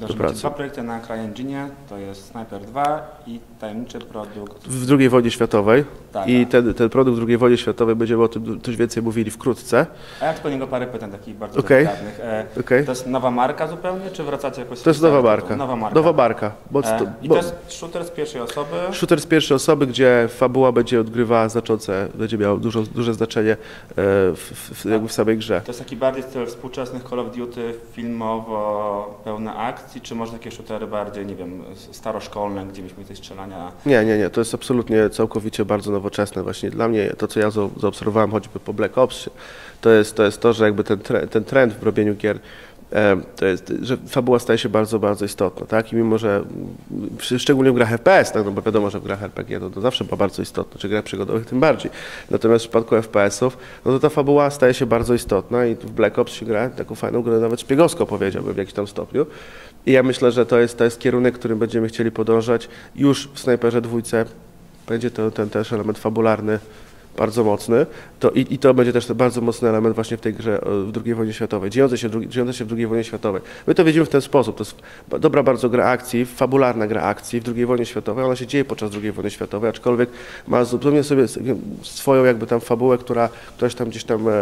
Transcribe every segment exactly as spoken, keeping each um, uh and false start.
do pracy. Dwa projekty na CryEngine, to jest Sniper dwa i tajemniczy produkt w drugiej wojnie światowej. Tak, I tak. ten, ten produkt w drugiej wojnie światowej będziemy o tym coś więcej mówili wkrótce. A ja tylko niego parę pytań takich bardzo okay. delikatnych. E, okay. To jest nowa marka zupełnie, czy wracacie jakoś? To jest nowa marka. Nowa marka. Nowa marka. Bo, e, I to jest shooter z pierwszej osoby? Shooter z pierwszej osoby, gdzie fabuła będzie odgrywała znaczące, będzie miała dużo, duże znaczenie w, w, jakby w samej grze. To jest taki bardziej styl współczesnych Call of Duty, filmowo pełne akcji, czy może takie shootery bardziej, nie wiem, staroszkolne, gdzie byśmy coś strzelania? Nie, nie, nie, to jest absolutnie całkowicie bardzo nowoczesne. Właśnie dla mnie to, co ja zaobserwowałem choćby po Black Ops, to jest to, jest to że jakby ten, tre, ten trend w robieniu gier, to jest, że fabuła staje się bardzo, bardzo istotna, tak? I mimo, że szczególnie w grach F P S, tak? No bo wiadomo, że w grach R P G to, to zawsze była bardzo istotna, czy grach przygodowych tym bardziej. Natomiast w przypadku F P S-ów, no to ta fabuła staje się bardzo istotna i w Black Ops się gra taką fajną grę, nawet szpiegowską powiedziałbym w jakimś tam stopniu. I ja myślę, że to jest, to jest kierunek, którym będziemy chcieli podążać. Już w Snajperze dwójce będzie to, ten też element fabularny bardzo mocny, to i, i to będzie też bardzo mocny element właśnie w tej grze w drugiej wojnie światowej, dziejącej się, dziejącej się w drugiej wojnie światowej. My to widzimy w ten sposób, to jest dobra bardzo gra akcji, fabularna gra akcji w drugiej wojnie światowej, ona się dzieje podczas drugiej wojny światowej, aczkolwiek ma zupełnie sobie swoją jakby tam fabułę, która ktoś tam gdzieś tam,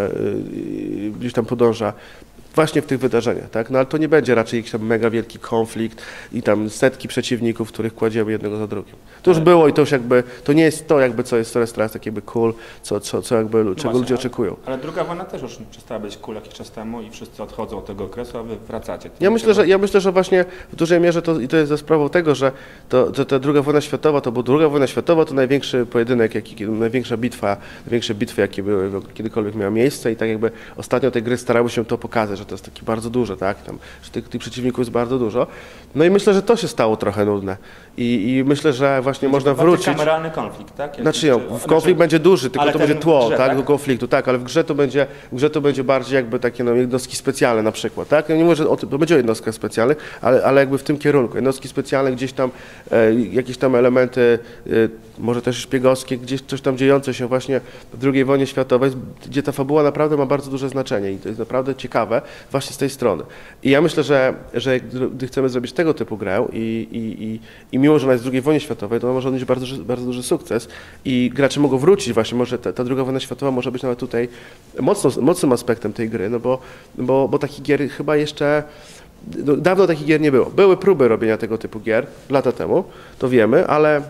gdzieś tam podąża właśnie w tych wydarzeniach, tak? No ale to nie będzie raczej jakiś tam mega wielki konflikt i tam setki przeciwników, których kładziemy jednego za drugim. To już było i to już jakby, to nie jest to jakby, co jest coraz teraz tak jakby cool, co, co, co jakby, no czego właśnie, ludzie oczekują. Ale, ale druga wojna też już przestała być cool jakiś czas temu i wszyscy odchodzą od tego okresu, a wy wracacie. Ja myślę, że, ja myślę, że właśnie w dużej mierze to, i to jest za sprawą tego, że to, to ta druga wojna światowa, to bo druga wojna światowa to największy pojedynek, jaki, największa bitwa, największe bitwy, jakie były, kiedykolwiek miały miejsce i tak jakby ostatnio te gry starały się to pokazać, że to jest taki bardzo dużo, tak, tam, że tych, tych przeciwników jest bardzo dużo. No i myślę, że to się stało trochę nudne i, i myślę, że właśnie będzie można wrócić. kameralny konflikt, tak? Jak znaczy, no, w konflikt znaczy, będzie duży, tylko to będzie tło, grze, tak, tak, do konfliktu, tak, ale w grze to będzie, w grze to będzie bardziej jakby takie no, jednostki specjalne na przykład, tak, ja nie mówię, że o tym, to będzie o jednostkach specjalnych, ale, ale jakby w tym kierunku, jednostki specjalne, gdzieś tam e, jakieś tam elementy, e, może też szpiegowskie, gdzieś coś tam dziejące się właśnie w drugiej wojnie światowej, gdzie ta fabuła naprawdę ma bardzo duże znaczenie i to jest naprawdę ciekawe właśnie z tej strony. I ja myślę, że, że gdy chcemy zrobić tego typu grę i, i, i, i mimo, że ona jest w drugiej wojnie światowej, to ona może odnieść bardzo, bardzo duży sukces i gracze mogą wrócić właśnie, może ta, ta druga wojna światowa może być nawet tutaj mocno, mocnym aspektem tej gry, no bo, bo, bo takich gier chyba jeszcze no, dawno takich gier nie było. Były próby robienia tego typu gier lata temu, to wiemy, ale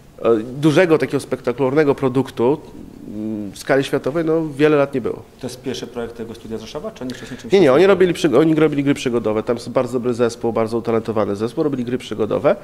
dużego takiego spektakularnego produktu w skali światowej no wiele lat nie było. To jest pierwszy projekt tego studia z Rzeszowa, czy oni wcześniej czymś? Nie, nie, oni robili, oni robili gry przygodowe, tam jest bardzo dobry zespół, bardzo utalentowany zespół, robili gry przygodowe,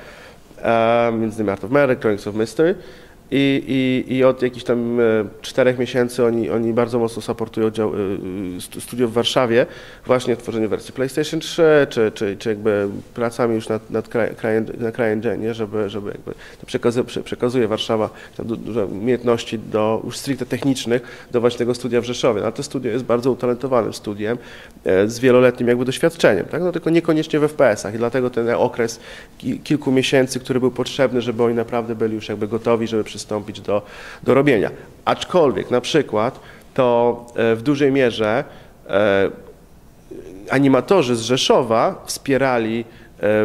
e, między innymi Art of Murder, Chronicles of Mystery i, i, i od jakichś tam e, czterech miesięcy oni, oni bardzo mocno supportują dział, e, studio w Warszawie, właśnie w tworzeniu wersji PlayStation trzy, czy, czy, czy jakby pracami już nad, nad na CryEngine, żeby, żeby jakby to przekazuje, przekazuje Warszawa tam duże umiejętności do już stricte technicznych do właśnie tego studia w Rzeszowie. No, to studio jest bardzo utalentowanym studiem e, z wieloletnim jakby doświadczeniem, tak? No, tylko niekoniecznie w F P S-ach i dlatego ten okres kilku miesięcy, który był potrzebny, żeby oni naprawdę byli już jakby gotowi, żeby przystąpić do, do robienia. Aczkolwiek na przykład to e, w dużej mierze e, animatorzy z Rzeszowa wspierali e, e,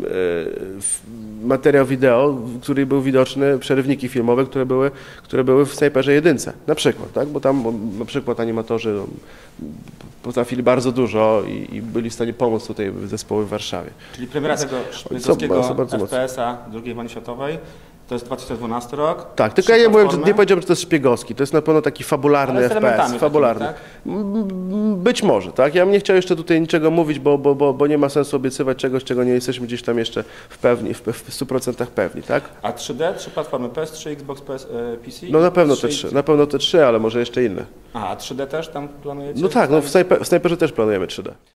materiał wideo, który był widoczny, przerywniki filmowe, które były, które były w Snajperze jedynce, na przykład, tak? Bo tam na przykład animatorzy no, potrafili bardzo dużo i, i byli w stanie pomóc tutaj zespoły w Warszawie. Czyli premiera tego szpiegowskiego F P S-a drugiej wojny światowej to jest dwa tysiące dwunasty rok. Tak, tylko ja nie, mówiłem, nie powiedziałem, że to jest szpiegowski, to jest na pewno taki fabularny F P S, fabularny. Takimi, tak? Być może, tak? Ja bym nie chciał jeszcze tutaj niczego mówić, bo, bo, bo, bo nie ma sensu obiecywać czegoś, czego nie jesteśmy gdzieś tam jeszcze w pewni, w, w stu procentach pewni, tak? A trzy D, trzy platformy P S trzy, Xbox, P S, P C? No na pewno te trzy, na pewno te trzy, ale może jeszcze inne. A, a trzy D też tam planujecie? No tak, no w Snajperze też planujemy trzy D.